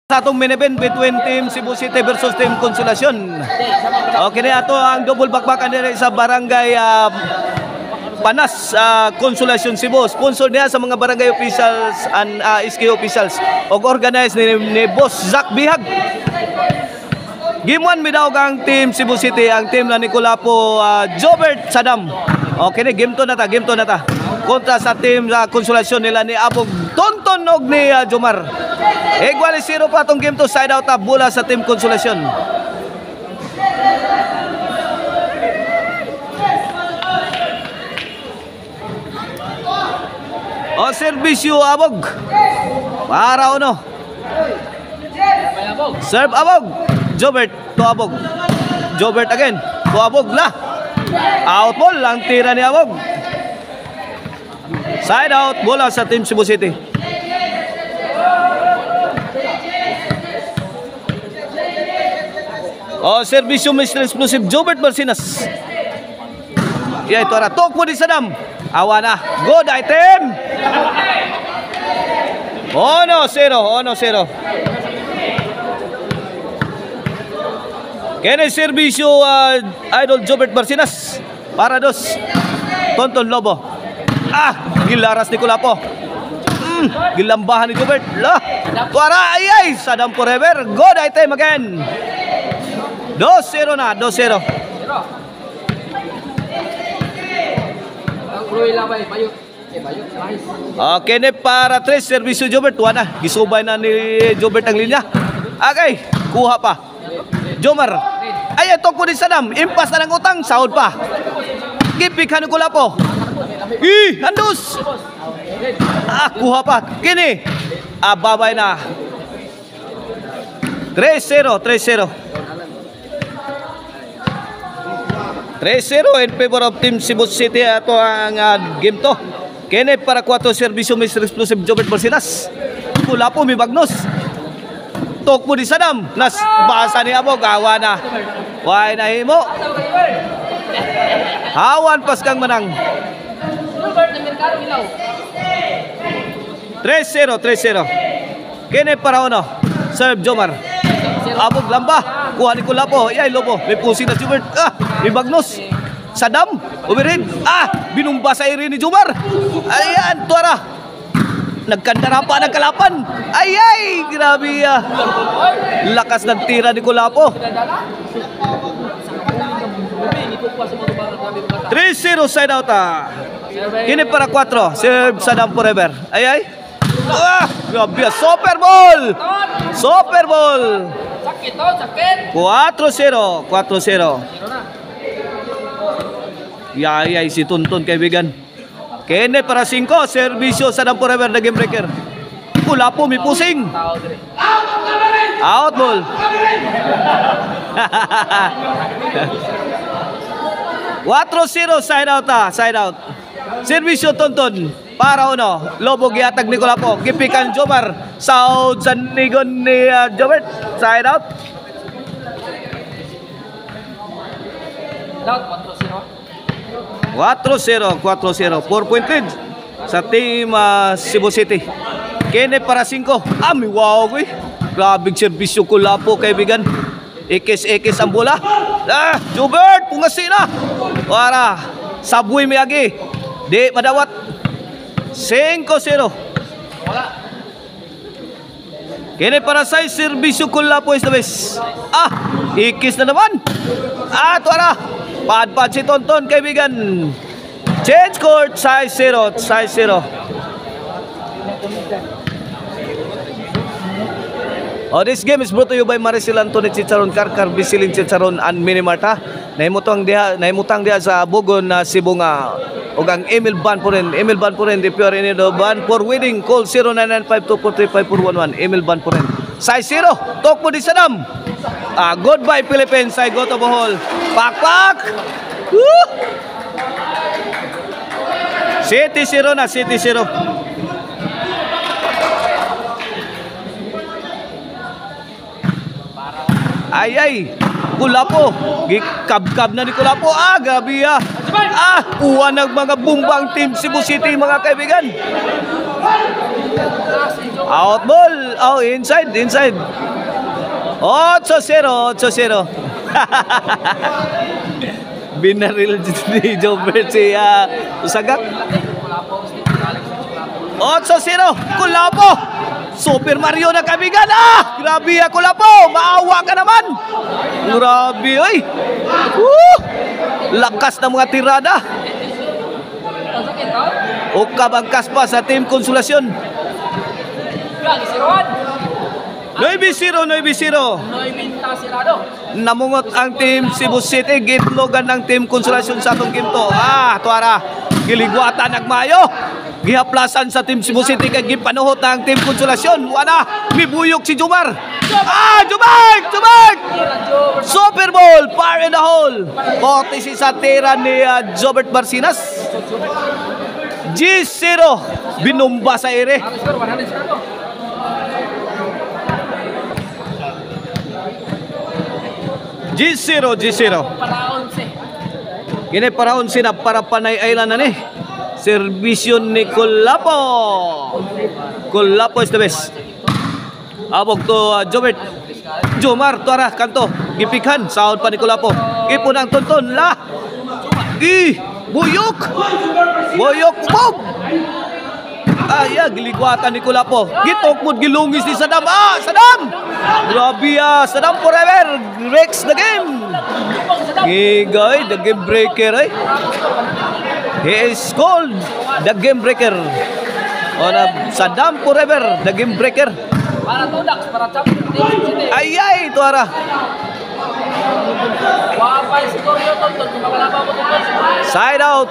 Sa atong main event between Team Cebu City versus Team Consolacion. Okay na ato ang double bakbakan diri sa barangay Panas, Consolacion Cebu. Sponsor niya sa mga barangay officials and SK officials og organized ni Boss Zack Bihag. Game 1 midaog ang Team Cebu City, ang team na Nicolapo Jobert Sadam. Okay na game 2 na ta. Kontra sa team sa Consolacion nila ni Abog Tonton og ni Jomar. Igual 0 pa itong game to, side out bola sa Team Consolacion. O servisyo Abog. Para uno. Serve Abog. Jobert to Abog. Jobert again. To Abog la. Out ball ang tira ni Abog. Side out bola sa Team Cebu City. O servisyo Mr. Explosive Jobert Marcinas. Yeah, ito na. Tok mo di Sadam. Awa na. Good item. 1-0. Kaya servisyo Idol Jobert Marcinas. Para dos. Tonton Lobo. Gilaras ni Nicolapo. Gilambahan ni Jobert. Tuara ay Sadam forever. Good item again. 2-0 na, 2-0. Okay, para 3 servisyo Jobert. Tuana, gisubay na ni Jobert ang linya. Okay, kuha pa. Jomar. Ay, ito ko din Sadam. Impas na ng utang, sahod pa. Gipik ni Nicolapo. Handus. Kuha pa. Kini. Babay na. 3-0. 3-0 in favor of Team Cebu City. Ato ang game to. Kene para 4 servisyo Mr. Explosive Jobert Marcinas. Nicolapo may bagnos. Tok mo di Sadam. Nas basa ni Abog. Awa na. Why na himo. Hawan pas kang manang. 3-0. Kene para uno. Serve Jomar. Abog lamba. Kuha ni Nicolapo. Ay Lobo. May pusing na Jobert. May bagnos. Sadam. Umirin. Binumba sa irin ni Jomar. Ayan. Tuara. Nagkandara pa ng kalapan. Ay. Grabe. Lakas ng tira ni Nicolapo. 3-0 side out. Kini para 4. Serve Sadam forever. Ay. Grabe. Super ball. 4-0. Yay, si Tuntun kaibigan. Kene para 5. Servisyo Sadam forever na game breaker. Nicolapo may pusing. Out ball. 4-0 side out. Servisyo Tuntun para uno. Lobo giatag ni Nicolapo. Gipikan Jomar. South sa nigon ni Jobert. Side out. 4-0. 4-point lead sa Team Cebu City. Kene para 5. May wow ko. Grabing servisyo Nicolapo kaibigan. Ikis ang bola. Jobert pungasi na. Para sabui miyagi. Di madawat. 5-0. Kene para 6 servisyo Nicolapo is the best. Ikis na naman. Tuara. Pad si Tonton kaibigan. Change court 6-0. This game is brought to you by Maricel Antonet Chicharon, Karkar Bisiling Chicharon and Minimarta. Naimutang dia sa Bugon na Cebu nga ug ang Emil Ban po rin the pure in the ban for wedding. Call 0995243511. Emil Ban po rin 6-0. Tok mo di Sadam. Goodbye Philippines. I go to Bohol. Pak. 7-0 na. 7-0. Ay. Nicolapo. Gikab-kab na Nicolapo. Grabe. Uwan ng mga bumbang Team Cebu City mga kaibigan. Out ball. Oh, inside. 8-0. Binaril ni Jobert si Usagak. 8-0. Kulapo. Super Mario na kabigan. Grabe Kulapo. Maawa ka naman. Grabe, oy. Lakas ng mga tirada. O kabangkas pa sa Team Konsolasyon. 9-0. Namungot ang Team Cebu City. Gitlogan ng Team Konsolasyon sa atong kimto. Tuara. Giligwata nagmayo. Gihaplasan sa Team Cebu City kay gipanuhot ng Team Konsolasyon. Wala. Mibuyok si Jomar. Jomar! Super Bowl. Fire in the hole. Kote si sa tira ni Jobert Barcinas. G0. Binumba sa ere. G0. Gini para 11 na para Panay Island na ni. Servisyo ni Kulapo. Kulapo is the best. Abog to Jobert. Jomar tuara kanto. Gipikhan sahod pa ni Kulapo. Ipon ang tunton la. Buyok. Bob. Giligwatan ni Kulapo. Gitukmod gilungis ni Sadam. Sadam. Grabe Sadam forever. Rex the game. Gigay the game breaker ay. He is called the game breaker. Sadam forever the game breaker. Para tudak para champion City. Ay tuara. Wapay siguro yung tonton kung makalabaw mo tonton. Side out.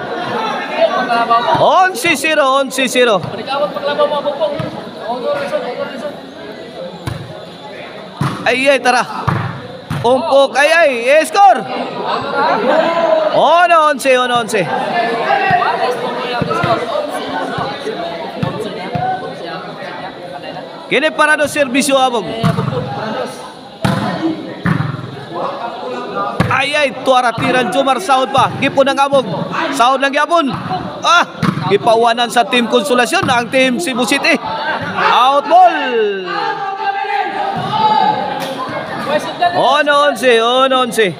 11-0. Panikawag paglabaw mo bukong. Honor reason. Ay tara. Umpok score. 11. Kini para do serbisyo abog. Tuara tiran Jomar sahod pa. Gipon ang abog. Sahod lang gyapon. Gipawanan sa Team Konsolasyon ang Team Cebu City. Out ball. 11.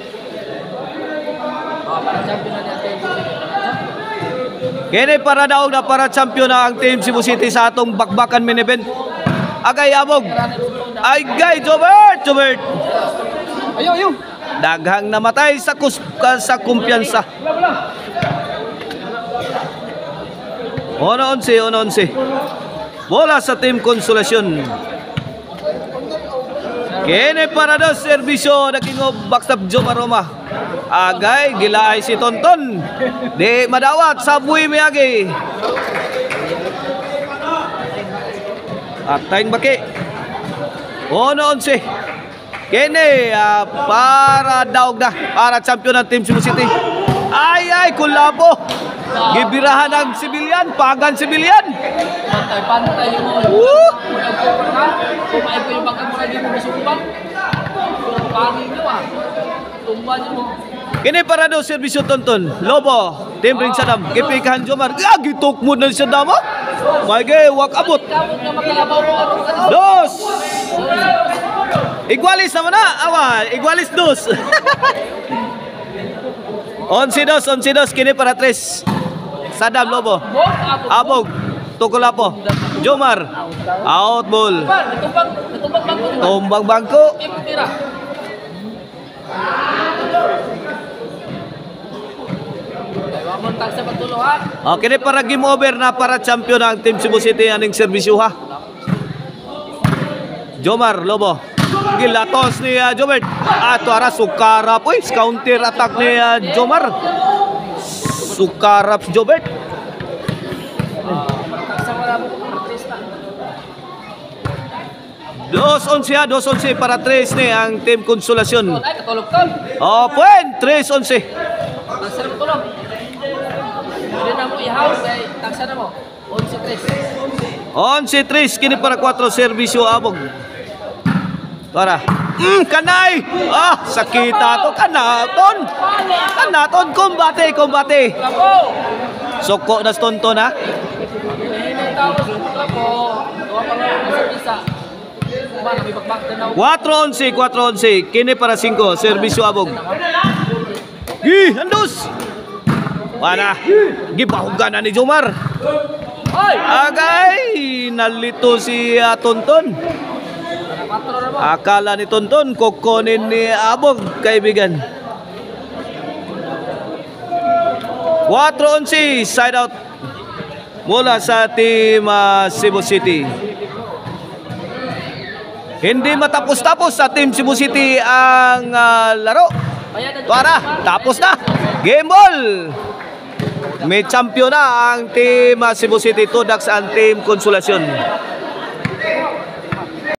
Kini para daog na para champion na ang Team Cebu City sa atong bakbakan main event. Agay abog. Jobert. Ayo. Daghang namatay sa kumpiyansa. 11. Bola sa Team Konsolasyon. Kini para do serbisyo naging backstab Jomar Roma. Agay gilaay si Tonton. Di madawat sa buhi miagi. Atayng baki. 11. Kini para daog na para champion ng Team Cebu City. Kulapo. Gibirahan ng sibilyan, pagan sibilyan. Pantay mo. Kumain ko yung bangka mo rin mo masukupan. Pangin nyo Tumba nyo mo. Kini para do serbisyo Tonton. Lobo, Team Ring Sadam. Gipikahan Jomar. Gitok mo na siya damo. Magay, wak abot. Dos. Igualis naman na. Igualis dos. 11-2. Kini para 3. Sadam Lobo. Abog. Tukulapo. Jomar. Out ball. Tumbang bangko. Kini para game over na para champion ang Team Cebu City aning serbisyuha. Jomar Lobo. Gilatos ni Jobert. Tuara sukarap. Counter attack ni Jomar. Sukarap Jobert. 2-11 para 3 ni ang Team Konsolasyon. Point 3-11. Tagsara mo tulog. Hindi na mo i-house ay tagsara mo. 11-3 kini para 4 serbisyo abog. Tara. Kanay. Sakita to kanaton kombate. Soko na Tonton ha. naman, may bakbak na 4-11, 4-11. Kini para 5. Servisyo abog. Gi, andos. Wala. Gibahugan na ni Jomar. Hoy! Agay, nalito si Tonton. Akala ni Tonton kukunin ni Abog, kaibigan. 4-11, side out mula sa team Cebu City. Hindi matapos-tapos sa team Cebu City ang laro. Tuara, tapos na. Game ball. May champion na ang team Cebu City, Tudax ang team Konsolasyon.